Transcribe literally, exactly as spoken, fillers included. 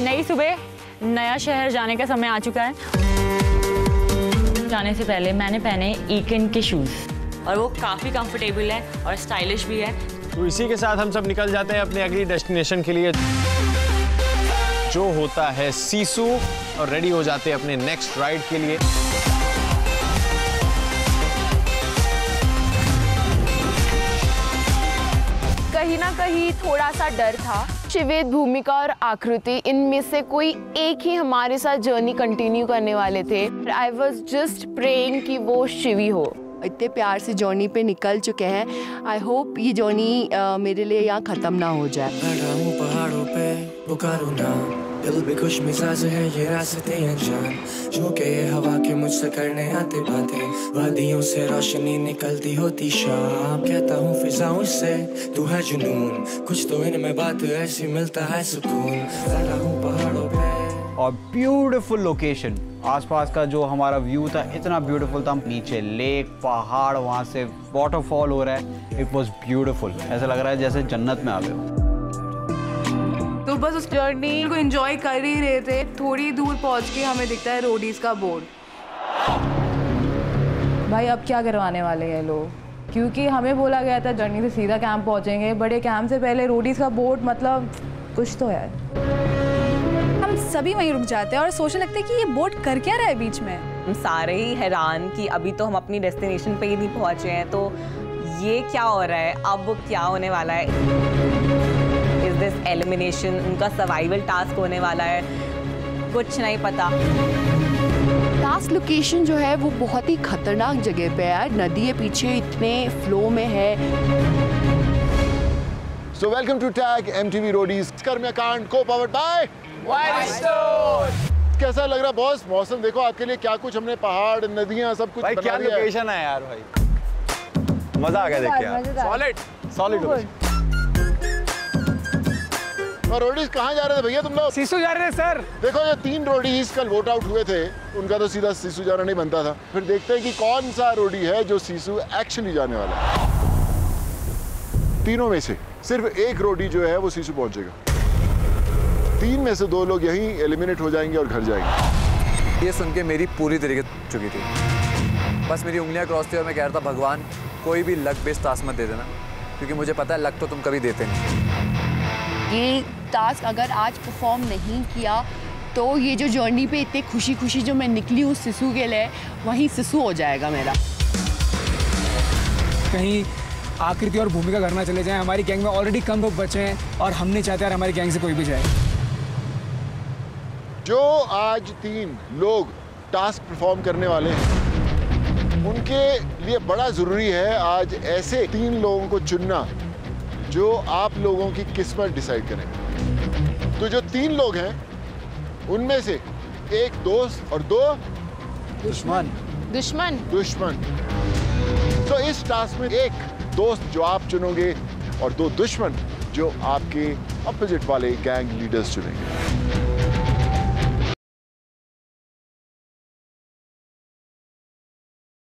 नई सुबह, नया शहर जाने का समय आ चुका है। जाने से पहले मैंने पहने ईकन के शूज और वो काफी कंफर्टेबल है और स्टाइलिश भी है। तो इसी के साथ हम सब निकल जाते हैं अपने अगली डेस्टिनेशन के लिए, जो होता है सीसू, और रेडी हो जाते हैं अपने नेक्स्ट राइड के लिए। कहीं ना कहीं थोड़ा सा डर था। शिवेद, भूमिका और आकृति, इनमें से कोई एक ही हमारे साथ जर्नी कंटिन्यू करने वाले थे। आई वॉज जस्ट प्रेइंग कि वो शिवी हो। इतने प्यार से जर्नी पे निकल चुके हैं। आई होप ये जर्नी मेरे लिए यहाँ ख़त्म ना हो जाए। पहाड़ों पे पुकारूं ना, दिल भी खुश मिजाज है, ये रास्ते अनजान, जो के ये हवा के मुझसे करने आते बातें, वादियों से रोशनी निकलती होती शाम, कहता हूँ फिजाओं से तू है जुनून, कुछ तो इनमें बात ऐसी मिलता है सुकून। खड़ा हूँ पहाड़ों पे। और ब्यूटीफुल लोकेशन, आसपास का जो हमारा व्यू था इतना ब्यूटीफुल था। नीचे लेक, पहाड़, वहाँ से वाटरफॉल हो रहा है। इट वॉज ब्यूटीफुल, ऐसा लग रहा है जैसे जन्नत में आ गए हो। तो बस उस जर्नी को एंजॉय कर ही रहे थे। थोड़ी दूर पहुंच के हमें दिखता है रोडीज का बोर्ड। भाई अब क्या करवाने वाले हैं लोग, क्योंकि हमें बोला गया था जर्नी से सीधा कैंप पहुंचेंगे। बड़े कैंप से पहले रोडीज का बोर्ड, मतलब कुछ तो है। हम सभी वहीं रुक जाते हैं और सोचने लगते हैं कि ये बोट कर क्या रहा है बीच में। हम सारे ही हैरान कि अभी तो हम अपनी डेस्टिनेशन पे ही नहीं पहुंचे हैं, तो ये क्या हो रहा है, अब क्या होने वाला है। इज दिस एलिमिनेशन, उनका सर्वाइवल टास्क होने वाला है, कुछ नहीं पता। टास्क लोकेशन जो है वो बहुत ही खतरनाक जगह पे है। नदी है पीछे, इतने फ्लो में है। So welcome to Tag M T V Roadies कर्मकांड को पावर्ड बाय वाइल्डस्टोन। कैसा लग रहा बॉस? मौसम देखो आपके लिए, क्या कुछ हमने पहाड़, नदियां, सब कुछ भाई क्या लोकेशन है यार भाई, मजा आ गया देख के यार। Solid solid. और रोडीज कहाँ जा रहे थे भैया तुम लोग? सीसू जा रहे थे सर। देखो ये तीन रोडीज कल वोट आउट हुए थे, उनका तो सीधा सीसू जाना नहीं बनता था। फिर देखते हैं कि कौन सा रोडी है जो सीसू एक्चुअली जाने वाला है। तीनों में से सिर्फ एक रोडी जो है वो सीसू पहुंचेगा। तीन में से दो लोग यहीं एलिमिनेट हो जाएंगे और घर जाएंगे। ये सुन के मेरी पूरी तरीके चुकी थी। बस मेरी उंगलियां क्रॉस थी और मैं कह रहा था भगवान कोई भी लक बेस्ड टास्क मत दे देना, क्योंकि मुझे पता है लक तो तुम कभी देते नहीं। ये टास्क अगर आज परफॉर्म नहीं किया तो ये जो जर्नी पे इतनी खुशी खुशी जो मैं निकली हूँ सिसु के लिए, वहीं सिसु हो जाएगा मेरा। कहीं आकृति और भूमिका घर ना चले जाएं। हमारी गैंग में ऑलरेडी कम लोग बचे हैं और हम नहीं चाहते यार हमारी गैंग से कोई भी जाए। जो आज तीन लोग टास्क परफॉर्म करने वाले हैं, उनके लिए बड़ा जरूरी है आज ऐसे तीन लोगों को चुनना जो आप लोगों की किस्मत डिसाइड करें। तो जो तीन लोग हैं उनमें से एक दोस्त और दो दुश्मन दुश्मन दुश्मन। तो इस टास्क में एक दोस्त जो आप चुनोगे और दो दुश्मन जो आपके अपोजिट वाले गैंग लीडर्स चुनेंगे।